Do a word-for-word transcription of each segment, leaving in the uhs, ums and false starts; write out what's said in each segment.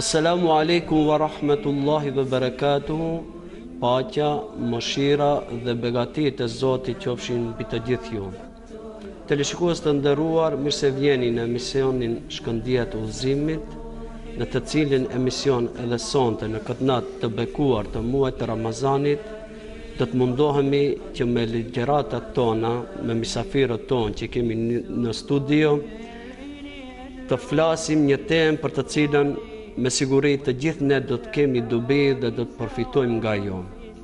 Assalamu alaikum wa rahmatullahi wa barakatuhu. Paqja, mëshira dhe begatit e Zotit qofshin mbi të gjithë ju. Teleshikues të nderuar, mirë se vjeni në emisionin Shkëndijja e Udhëzimit, në të cilin emision edhe sonte në këtë natë të bekuar të muajit të Ramazanit, do të mundohemi që me ligjëratat tona, me mysafirët tonë që kemi në studio, të flasim një temë për të cilën me siguri të gjithë ne do të kemi dobi dhe do të përfitojmë nga jo.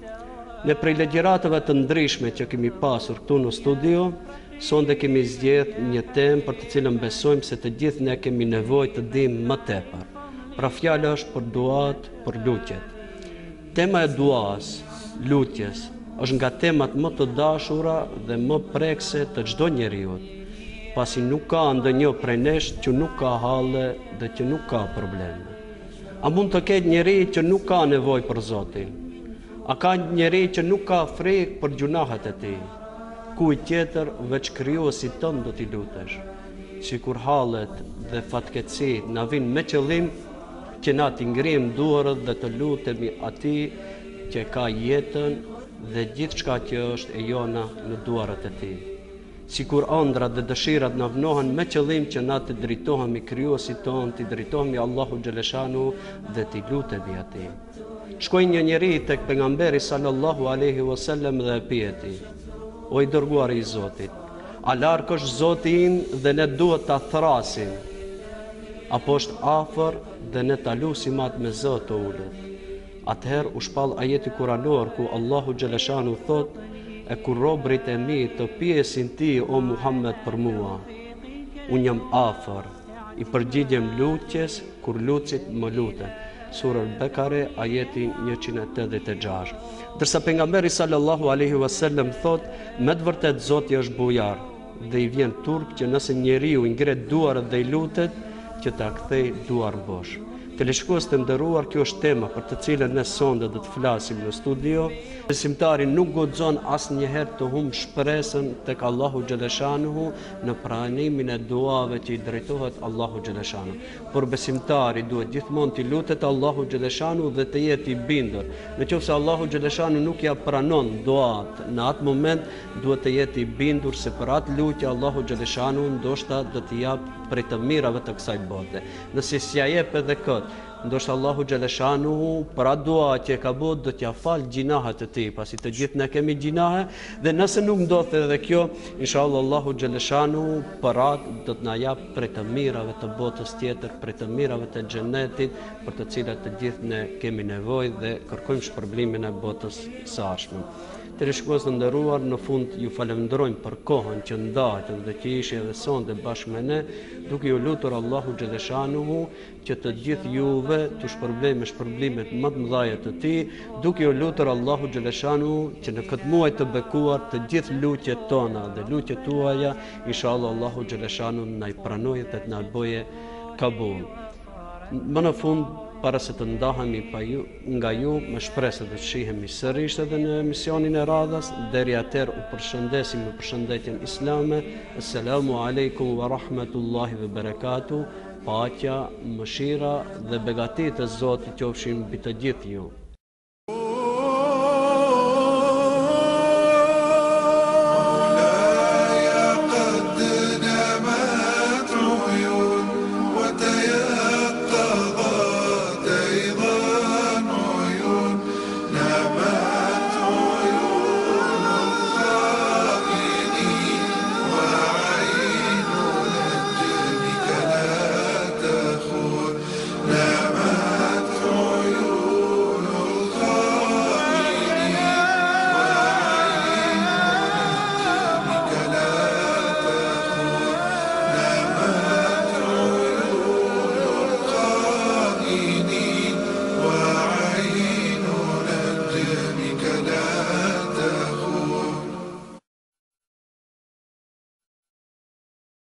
Në prej ligjëratave të ndryshme që kemi pasur këtu në studio, sonde kemi zgjedhur një temë për të cilën besojmë se të gjithë ne kemi nevojë të dimë më tepër. Pra fjala është për duat, për lutjet. Tema e duas, lutjes, është nga temat më të dashura dhe më prekse të çdo njeriu, pasi nuk ka ndonjë prej nesh që nuk ka halle dhe që nuk ka probleme. A mund të ketë njeri që nuk ka nevojë për Zotin? A ka njeri që nuk ka frikë për gjunahet e tij? Kujt tjetër veç krijuesit tënd do t'i lutesh? Sikur hallet dhe fatkeqësit na vijnë me qëllim që na t'i ngrijmë duart dhe të lutemi atij që ka jetën dhe gjithçka që është e jona në duart e tij. Sikur ëndrat dhe dëshirat na vnohen me qëllim që na të drejtohemi krijuesit ton, të drejtohemi Allahu xhaleshanu dhe t'i lutemi atij. Shkoi një njeri tek pejgamberi sallallahu alaihi wasallam dhe e pyeti: "O i dërguari i Zotit, a larg është Zoti ynë dhe ne duhet ta thrasim? Apo është afër dhe ne ta lusim atë me zë të ulët?" Atëherë u shpall ajeti kuranor ku Allahu xhaleshanu thotë: "E kur robrit e mi të pyesin ti, o Muhammed, për mua, unë jam afër, i përgjigjem lutjes kur lutësit më luten." Sura Al-Bekare, ajeti njëqind e tetëdhjetë e gjashtë. Dërsa pejgamberi sallallahu alaihi wasallam thot: "Me të vërtet Zoti është bujar dhe i vjen turp që nëse njeriu i ngret duart dhe i lutet, që ta kthej duar bosh." Teleshikues të nderuar, kjo është tema për të cilën ne sonde do të flasim në studio. Besimtari nuk guxon asnjëherë të humb shpresën tek Allahu xhaleshanuhu në pranimin e duave që i drejtohet Allahu xhaleshanuhu. Por besimtari duhet gjithmonë të lutet Allahu xhaleshanuhu dhe të jetë i bindur. Nëse Allahu xhaleshanuhu nuk ja pranon duat, në atë moment duhet të jetë i bindur se për atë lutje Allahu xhaleshanuhu ndoshta do t'i jap prej të mirave të kësaj bote. Nëse s'ja jep edhe këtë, ndoshta Allahu xhaleshanuhu për atë dua që e ka bërë do t'ja fal gjinahet e tij, pasi të gjithë ne kemi gjinahe, dhe nëse nuk ndodh edhe kjo, inshallah Allahu xhaleshanuhu për atë do të na jap prej të mirave të botës tjetër, prej të mirave të xhenetit, për të cilat të gjithë ne kemi nevojë dhe kërkojmë shpërblimin e botës së ardhshme. Teleshikues të nderuar, në fund ju falenderojmë për kohën që ndahet dhe që ishi edhe sonde bashkë me ne, duke ju lutur Allahu xhaleshanuhu që të gjithë juve të shpërblej me shpërblimet më të mëdha të tij, duke ju lutur Allahu xhaleshanuhu që në këtë muaj të bekuar të gjithë lutjet tona dhe lutjet tuaja, inshallah Allahu xhaleshanuhu na i pranojë dhe të na bëjë kabul. Më në fund, para se të ndahemi pa ju, nga ju, me shpresë të shihemi sërish edhe në emisionin e radhës, deri atëherë u përshëndesim me përshëndetjen islame. Assalamu alaikum wa rahmatullahi wa barakatuh. Paqja, mëshira dhe begatit e Zotit qofshin mbi të gjithë ju.